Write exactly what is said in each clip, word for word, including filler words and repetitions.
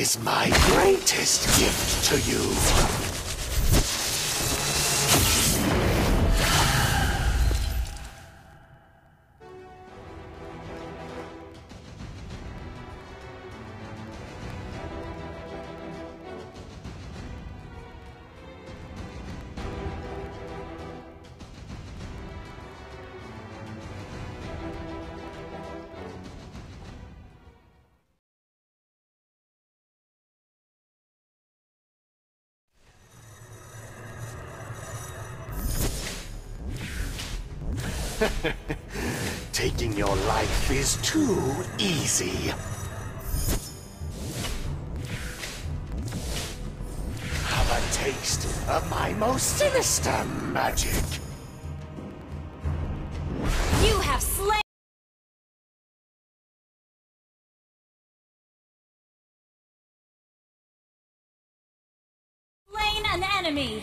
is my greatest gift to you. Taking your life is too easy. Have a taste of my most sinister magic. You have slain slain an enemy.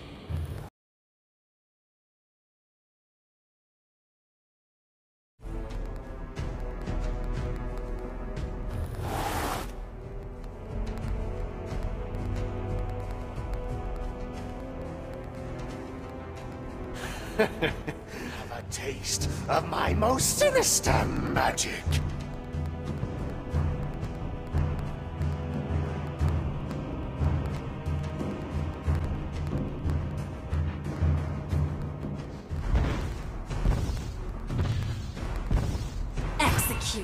Have a taste of my most sinister magic. Execute.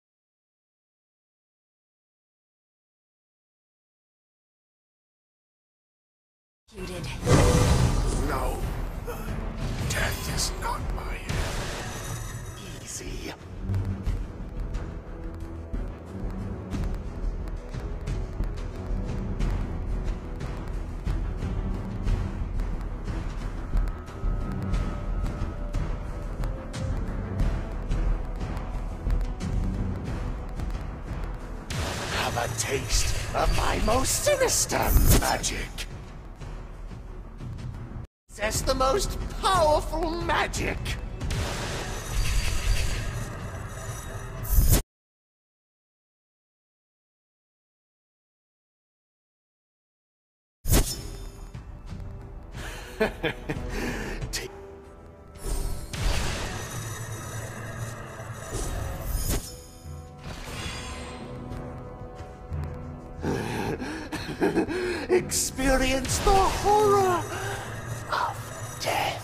Executed. No. Death is not my easy. Have a taste of my most sinister magic. Possess the most powerful magic. Ta- Experience the horror of death.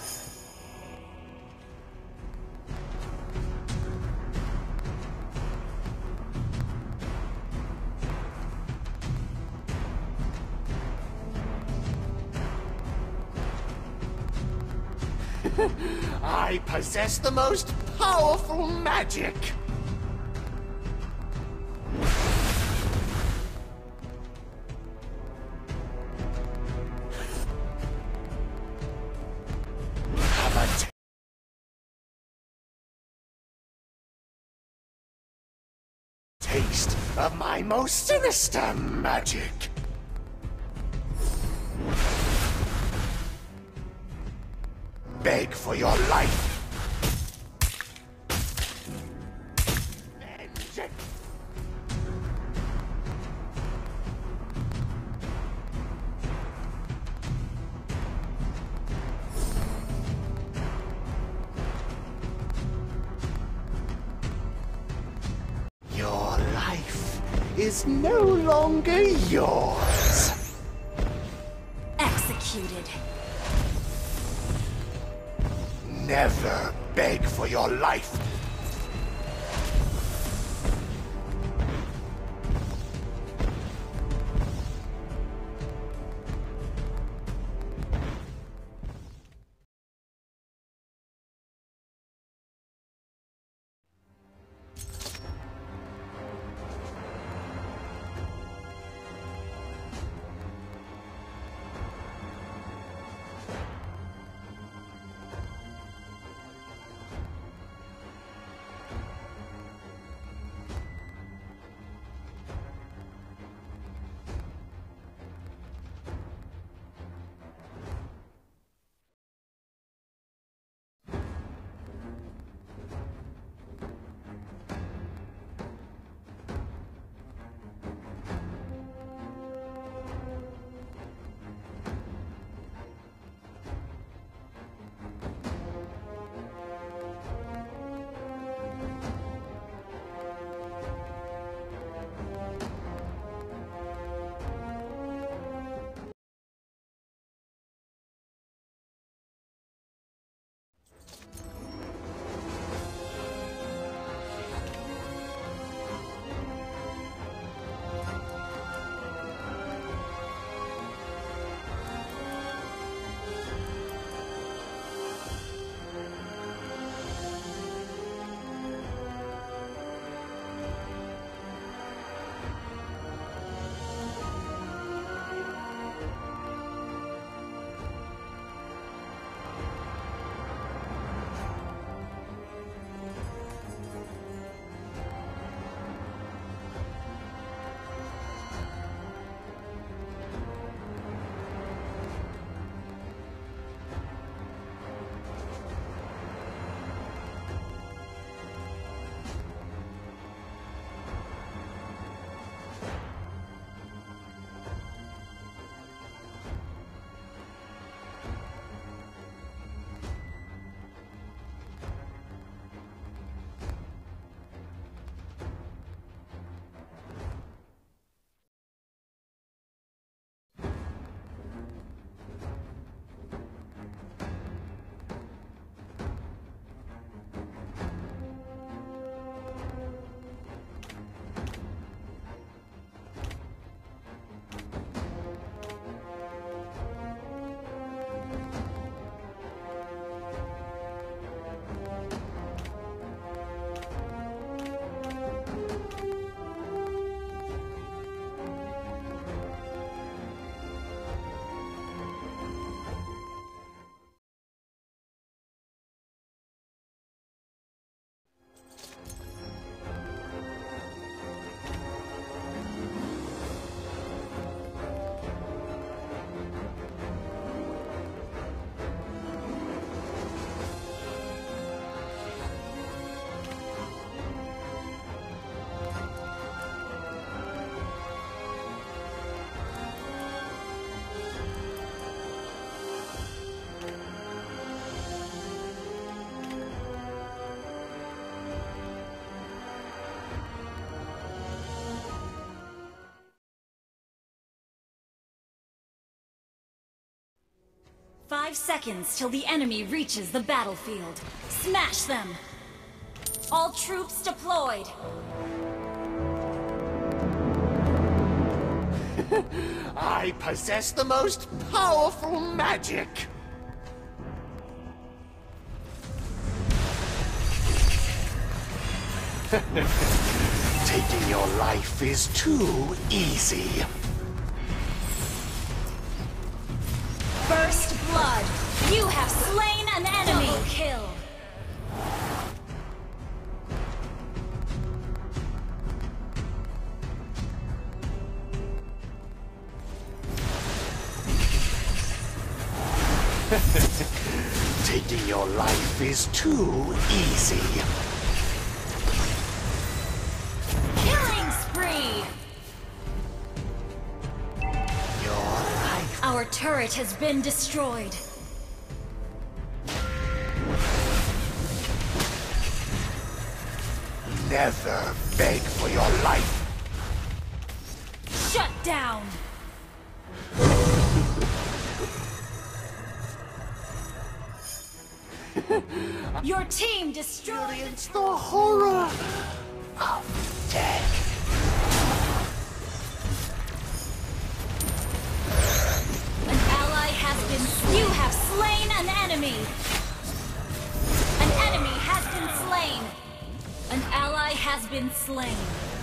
I possess the most powerful magic. Have a t- taste of my most sinister magic. Beg for your life. Vengeance. Your life is no longer yours. Executed. Never beg for your life. Five seconds till the enemy reaches the battlefield. Smash them! All troops deployed! I possess the most powerful magic! Taking your life is too easy. First blood! You have slain an enemy! Double kill! Taking your life is too easy. Killing spree! Your life. Our turret has been destroyed. Never beg for your life. Shut down! Your team destroyed! Experience the horror of death. An ally has been... You have slain an enemy! An enemy has been slain! An ally has been slain.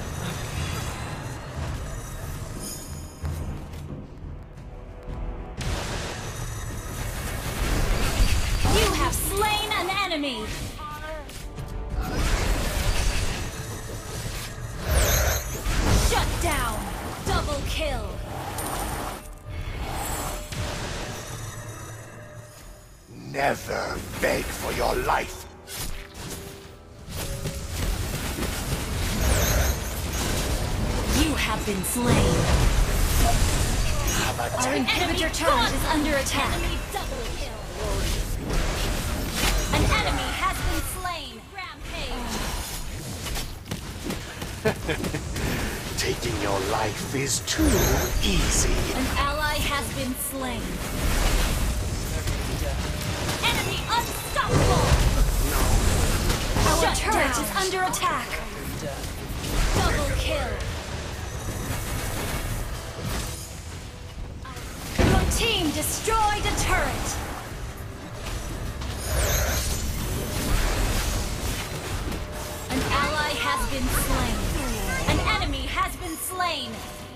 You have slain an enemy! Shut down! Double kill! Never beg for your life. You have been slain. Have a Our tank. inhibitor turret is under attack. Enemy double kill. An enemy has been slain. Rampage. Taking your life is too easy. An ally has been slain. Enemy unstoppable. Our Shut turret down. is under attack. Double kill. Your team destroyed a turret. An ally has been slain. An enemy has been slain.